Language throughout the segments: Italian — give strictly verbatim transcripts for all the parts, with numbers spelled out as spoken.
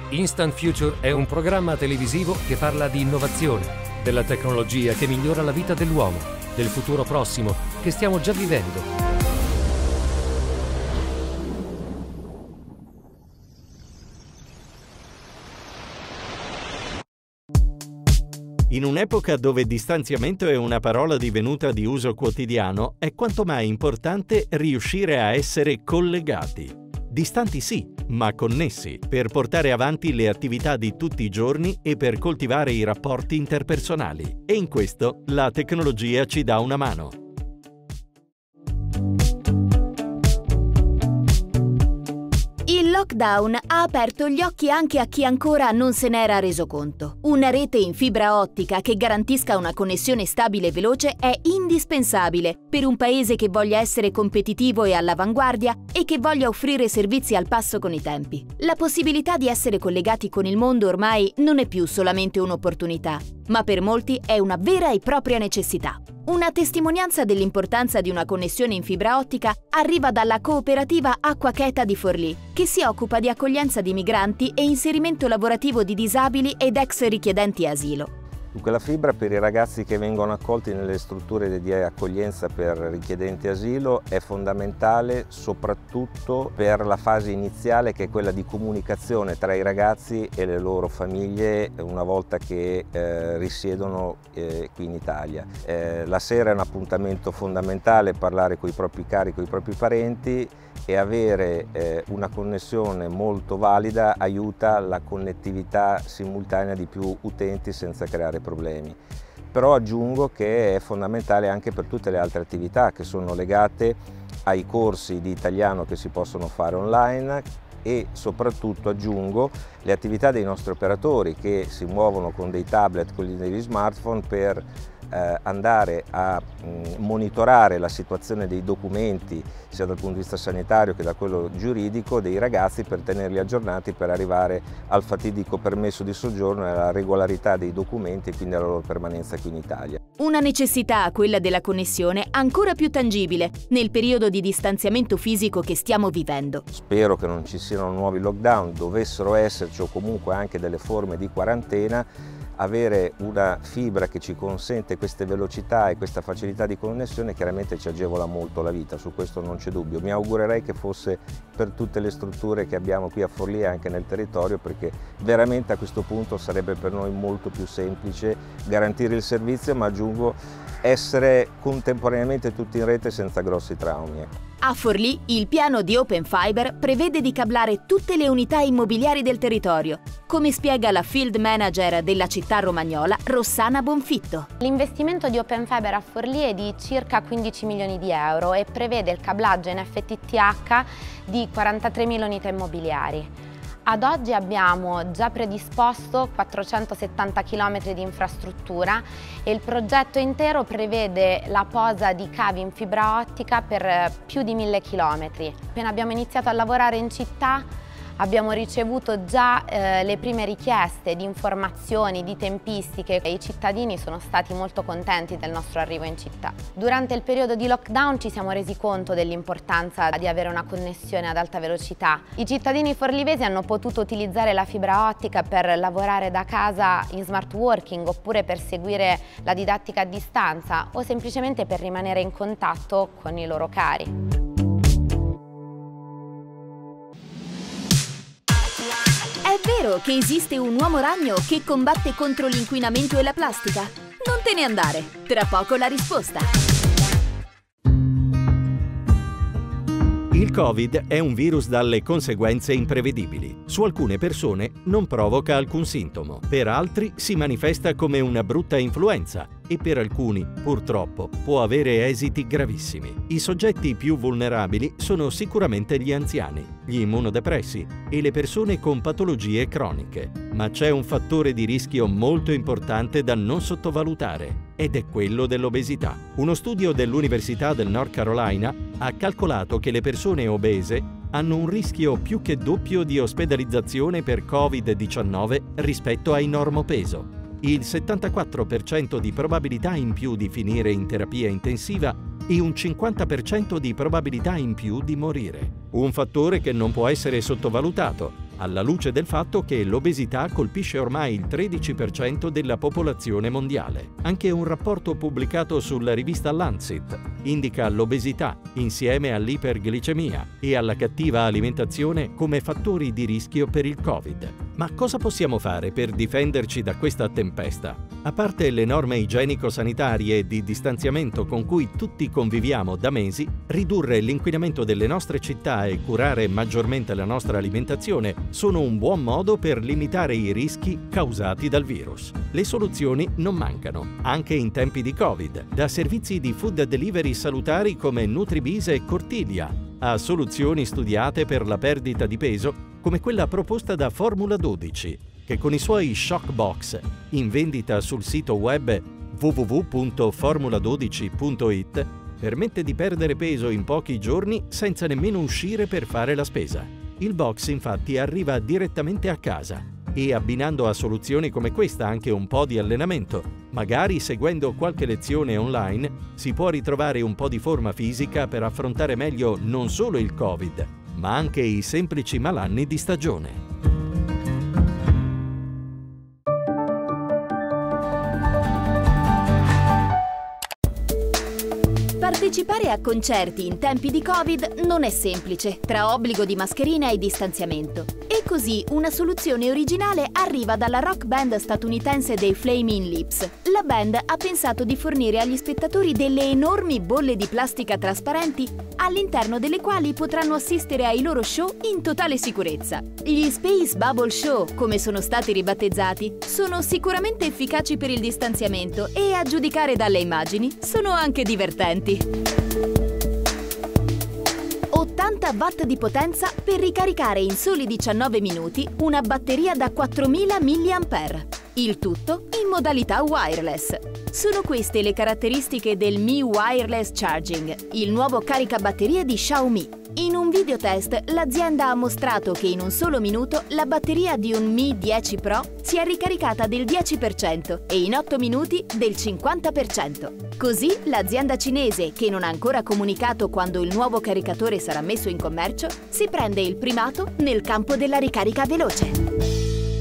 Instant Future è un programma televisivo che parla di innovazione, della tecnologia che migliora la vita dell'uomo, del futuro prossimo che stiamo già vivendo. In un'epoca dove distanziamento è una parola divenuta di uso quotidiano, è quanto mai importante riuscire a essere collegati. Distanti sì, ma connessi, per portare avanti le attività di tutti i giorni e per coltivare i rapporti interpersonali. E in questo la tecnologia ci dà una mano. Il lockdown ha aperto gli occhi anche a chi ancora non se n'era reso conto. Una rete in fibra ottica che garantisca una connessione stabile e veloce è indispensabile per un paese che voglia essere competitivo e all'avanguardia e che voglia offrire servizi al passo con i tempi. La possibilità di essere collegati con il mondo ormai non è più solamente un'opportunità, ma per molti è una vera e propria necessità. Una testimonianza dell'importanza di una connessione in fibra ottica arriva dalla cooperativa Acqua Cheta di Forlì, che si occupa di accoglienza di migranti e inserimento lavorativo di disabili ed ex richiedenti asilo. Dunque, la fibra per i ragazzi che vengono accolti nelle strutture di accoglienza per richiedenti asilo è fondamentale soprattutto per la fase iniziale, che è quella di comunicazione tra i ragazzi e le loro famiglie una volta che eh, risiedono eh, qui in Italia. Eh, la sera è un appuntamento fondamentale, parlare con i propri cari, con i propri parenti, e avere eh, una connessione molto valida aiuta la connettività simultanea di più utenti senza creare problemi. Però aggiungo che è fondamentale anche per tutte le altre attività che sono legate ai corsi di italiano che si possono fare online e soprattutto, aggiungo, le attività dei nostri operatori che si muovono con dei tablet, con degli smartphone per Eh, andare a mh, monitorare la situazione dei documenti sia dal punto di vista sanitario che da quello giuridico dei ragazzi, per tenerli aggiornati per arrivare al fatidico permesso di soggiorno e alla regolarità dei documenti e quindi alla loro permanenza qui in Italia. Una necessità, quella della connessione, ancora più tangibile nel periodo di distanziamento fisico che stiamo vivendo. Spero che non ci siano nuovi lockdown, dovessero esserci, o comunque anche delle forme di quarantena. Avere una fibra che ci consente queste velocità e questa facilità di connessione chiaramente ci agevola molto la vita, su questo non c'è dubbio. Mi augurerei che fosse per tutte le strutture che abbiamo qui a Forlì e anche nel territorio, perché veramente a questo punto sarebbe per noi molto più semplice garantire il servizio, ma aggiungo essere contemporaneamente tutti in rete senza grossi traumi. A Forlì il piano di Open Fiber prevede di cablare tutte le unità immobiliari del territorio, come spiega la field manager della città romagnola Rossana Bonfitto. L'investimento di Open Fiber a Forlì è di circa quindici milioni di euro e prevede il cablaggio in F T T H di quarantatremila unità immobiliari. Ad oggi abbiamo già predisposto quattrocentosettanta chilometri di infrastruttura e il progetto intero prevede la posa di cavi in fibra ottica per più di mille chilometri. Appena abbiamo iniziato a lavorare in città abbiamo ricevuto già eh, le prime richieste di informazioni, di tempistiche e i cittadini sono stati molto contenti del nostro arrivo in città. Durante il periodo di lockdown ci siamo resi conto dell'importanza di avere una connessione ad alta velocità. I cittadini forlivesi hanno potuto utilizzare la fibra ottica per lavorare da casa in smart working oppure per seguire la didattica a distanza o semplicemente per rimanere in contatto con i loro cari. È vero che esiste un uomo ragno che combatte contro l'inquinamento e la plastica? Non te ne andare, tra poco la risposta. Il Covid è un virus dalle conseguenze imprevedibili. Su alcune persone non provoca alcun sintomo, per altri si manifesta come una brutta influenza e per alcuni, purtroppo, può avere esiti gravissimi. I soggetti più vulnerabili sono sicuramente gli anziani, gli immunodepressi e le persone con patologie croniche. Ma c'è un fattore di rischio molto importante da non sottovalutare, ed è quello dell'obesità. Uno studio dell'Università del North Carolina ha calcolato che le persone obese hanno un rischio più che doppio di ospedalizzazione per Covid diciannove rispetto ai normopeso. Il settantaquattro per cento di probabilità in più di finire in terapia intensiva e un cinquanta per cento di probabilità in più di morire. Un fattore che non può essere sottovalutato alla luce del fatto che l'obesità colpisce ormai il tredici per cento della popolazione mondiale. Anche un rapporto pubblicato sulla rivista Lancet indica l'obesità, insieme all'iperglicemia e alla cattiva alimentazione, come fattori di rischio per il Covid. Ma cosa possiamo fare per difenderci da questa tempesta? A parte le norme igienico-sanitarie e di distanziamento con cui tutti conviviamo da mesi, ridurre l'inquinamento delle nostre città e curare maggiormente la nostra alimentazione sono un buon modo per limitare i rischi causati dal virus. Le soluzioni non mancano, anche in tempi di Covid, da servizi di food delivery salutari come Nutribis e Cortiglia, a soluzioni studiate per la perdita di peso come quella proposta da Formula dodici, che con i suoi Shock Box, in vendita sul sito web w w w punto formula dodici punto i t, permette di perdere peso in pochi giorni senza nemmeno uscire per fare la spesa. Il box infatti arriva direttamente a casa e, abbinando a soluzioni come questa anche un po' di allenamento, magari seguendo qualche lezione online, si può ritrovare un po' di forma fisica per affrontare meglio non solo il Covid, ma anche i semplici malanni di stagione. Partecipare a concerti in tempi di Covid non è semplice, tra obbligo di mascherina e distanziamento. E così una soluzione originale arriva dalla rock band statunitense dei Flaming Lips. La band ha pensato di fornire agli spettatori delle enormi bolle di plastica trasparenti all'interno delle quali potranno assistere ai loro show in totale sicurezza. Gli Space Bubble Show, come sono stati ribattezzati, sono sicuramente efficaci per il distanziamento e, a giudicare dalle immagini, sono anche divertenti. ottanta watt di potenza per ricaricare in soli diciannove minuti una batteria da quattromila milliampere. Il tutto in modalità wireless. Sono queste le caratteristiche del Mi Wireless Charging, il nuovo caricabatterie di Xiaomi. In un video test l'azienda ha mostrato che in un solo minuto la batteria di un Mi dieci Pro si è ricaricata del dieci per cento e in otto minuti del cinquanta per cento. Così l'azienda cinese, che non ha ancora comunicato quando il nuovo caricatore sarà messo in commercio, si prende il primato nel campo della ricarica veloce.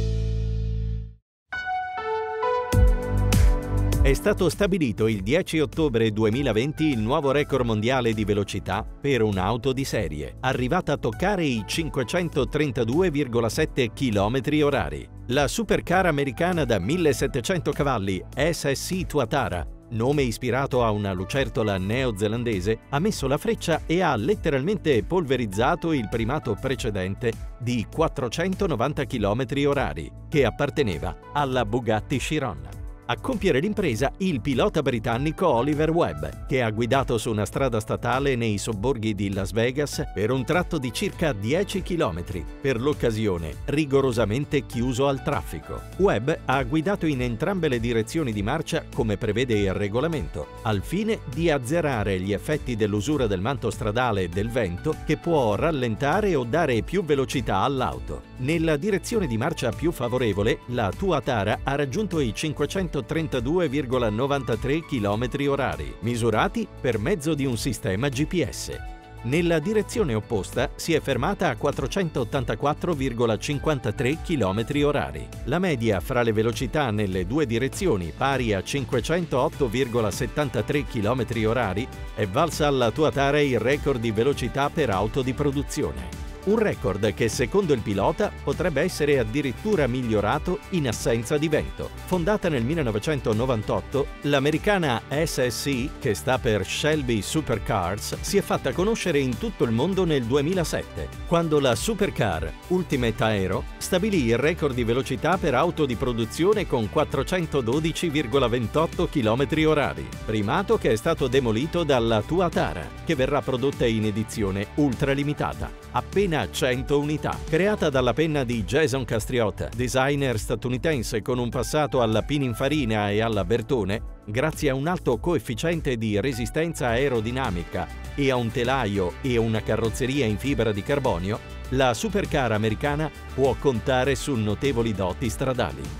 È stato stabilito il dieci ottobre duemilaventi il nuovo record mondiale di velocità per un'auto di serie, arrivata a toccare i cinquecentotrentadue virgola sette chilometri orari. La supercar americana da millesettecento cavalli S S C Tuatara, nome ispirato a una lucertola neozelandese, ha messo la freccia e ha letteralmente polverizzato il primato precedente di quattrocentonovanta chilometri orari, che apparteneva alla Bugatti Chiron. A compiere l'impresa il pilota britannico Oliver Webb, che ha guidato su una strada statale nei sobborghi di Las Vegas per un tratto di circa dieci chilometri, per l'occasione rigorosamente chiuso al traffico. Webb ha guidato in entrambe le direzioni di marcia come prevede il regolamento, al fine di azzerare gli effetti dell'usura del manto stradale e del vento che può rallentare o dare più velocità all'auto. Nella direzione di marcia più favorevole, la Tuatara ha raggiunto i cinquecentotrentadue virgola novantatré chilometri orari, misurati per mezzo di un sistema G P S. Nella direzione opposta si è fermata a quattrocentottantaquattro virgola cinquantatré chilometri orari. La media fra le velocità nelle due direzioni, pari a cinquecentootto virgola settantatré chilometri orari, è valsa alla Tuatara il record di velocità per auto di produzione. Un record che, secondo il pilota, potrebbe essere addirittura migliorato in assenza di vento. Fondata nel millenovecentonovantotto, l'americana S S C, che sta per Shelby Supercars, si è fatta conoscere in tutto il mondo nel duemilasette, quando la Supercar Ultimate Aero stabilì il record di velocità per auto di produzione con quattrocentododici virgola ventotto chilometri orari, primato che è stato demolito dalla Tuatara, che verrà prodotta in edizione ultralimitata, appena cento unità. Creata dalla penna di Jason Castriot, designer statunitense con un passato alla Pininfarina e alla Bertone, grazie a un alto coefficiente di resistenza aerodinamica e a un telaio e una carrozzeria in fibra di carbonio, la supercar americana può contare su notevoli doti stradali.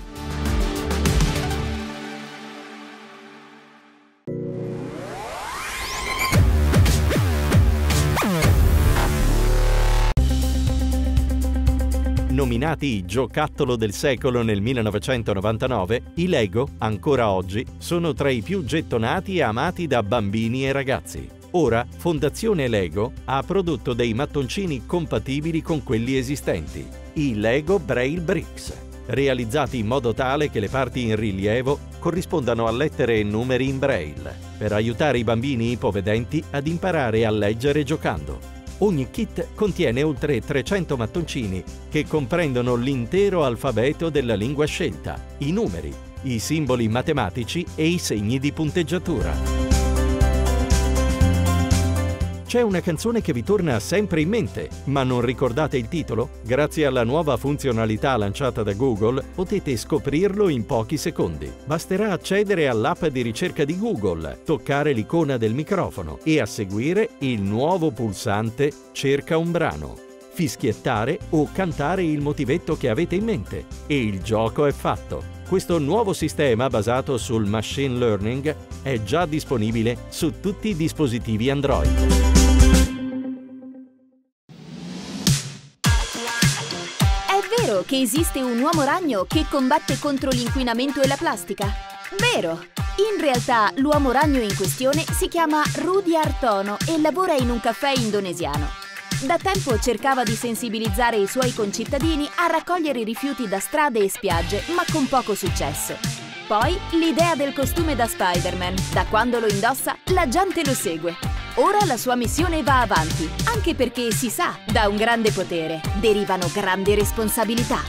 Nominati giocattolo del secolo nel millenovecentonovantanove, i Lego, ancora oggi, sono tra i più gettonati e amati da bambini e ragazzi. Ora, Fondazione Lego ha prodotto dei mattoncini compatibili con quelli esistenti, i Lego Braille Bricks, realizzati in modo tale che le parti in rilievo corrispondano a lettere e numeri in Braille, per aiutare i bambini ipovedenti ad imparare a leggere giocando. Ogni kit contiene oltre trecento mattoncini che comprendono l'intero alfabeto della lingua scelta, i numeri, i simboli matematici e i segni di punteggiatura. C'è una canzone che vi torna sempre in mente, ma non ricordate il titolo? Grazie alla nuova funzionalità lanciata da Google potete scoprirlo in pochi secondi. Basterà accedere all'app di ricerca di Google, toccare l'icona del microfono e a seguire il nuovo pulsante Cerca un brano, fischiettare o cantare il motivetto che avete in mente e il gioco è fatto. Questo nuovo sistema basato sul machine learning è già disponibile su tutti i dispositivi Android. È vero che esiste un uomo ragno che combatte contro l'inquinamento e la plastica? Vero! In realtà l'uomo ragno in questione si chiama Rudy Hartono e lavora in un caffè indonesiano. Da tempo cercava di sensibilizzare i suoi concittadini a raccogliere i rifiuti da strade e spiagge, ma con poco successo. Poi l'idea del costume da Spider-Man. Da quando lo indossa, la gente lo segue. Ora la sua missione va avanti, anche perché si sa, da un grande potere derivano grandi responsabilità.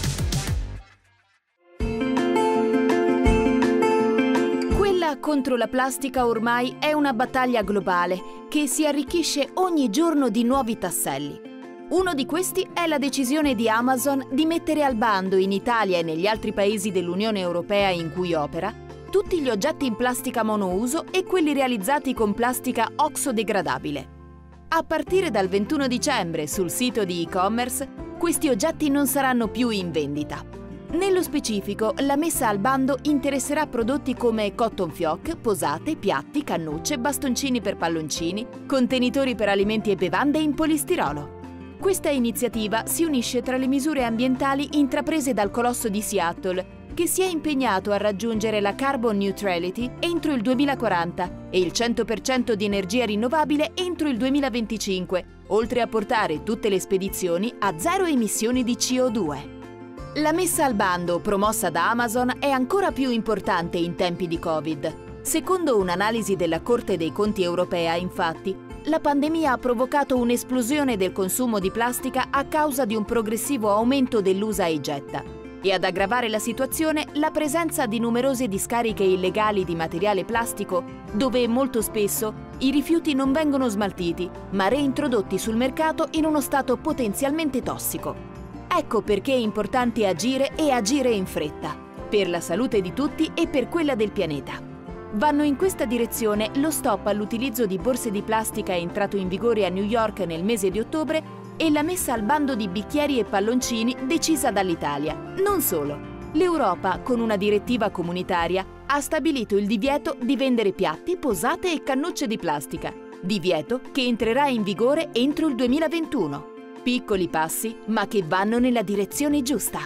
Quella contro la plastica ormai è una battaglia globale che si arricchisce ogni giorno di nuovi tasselli. Uno di questi è la decisione di Amazon di mettere al bando in Italia e negli altri paesi dell'Unione Europea in cui opera tutti gli oggetti in plastica monouso e quelli realizzati con plastica oxodegradabile. A partire dal ventuno dicembre sul sito di e-commerce, questi oggetti non saranno più in vendita. Nello specifico, la messa al bando interesserà prodotti come cotton fioc, posate, piatti, cannucce, bastoncini per palloncini, contenitori per alimenti e bevande in polistirolo. Questa iniziativa si unisce tra le misure ambientali intraprese dal colosso di Seattle, che si è impegnato a raggiungere la carbon neutrality entro il duemilaquaranta e il cento per cento di energia rinnovabile entro il duemilaventicinque, oltre a portare tutte le spedizioni a zero emissioni di C O due. La messa al bando promossa da Amazon è ancora più importante in tempi di Covid. Secondo un'analisi della Corte dei Conti europea, infatti, la pandemia ha provocato un'esplosione del consumo di plastica a causa di un progressivo aumento dell'usa e getta. E ad aggravare la situazione la presenza di numerose discariche illegali di materiale plastico, dove molto spesso i rifiuti non vengono smaltiti, ma reintrodotti sul mercato in uno stato potenzialmente tossico. Ecco perché è importante agire e agire in fretta, per la salute di tutti e per quella del pianeta. Vanno in questa direzione lo stop all'utilizzo di borse di plastica entrato in vigore a New York nel mese di ottobre e la messa al bando di bicchieri e palloncini decisa dall'Italia. Non solo. L'Europa, con una direttiva comunitaria, ha stabilito il divieto di vendere piatti, posate e cannucce di plastica. Divieto che entrerà in vigore entro il duemilaventuno. Piccoli passi, ma che vanno nella direzione giusta.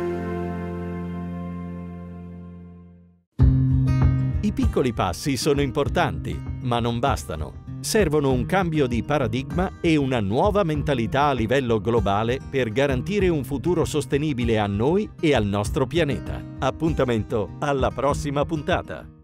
I piccoli passi sono importanti, ma non bastano. Servono un cambio di paradigma e una nuova mentalità a livello globale per garantire un futuro sostenibile a noi e al nostro pianeta. Appuntamento alla prossima puntata!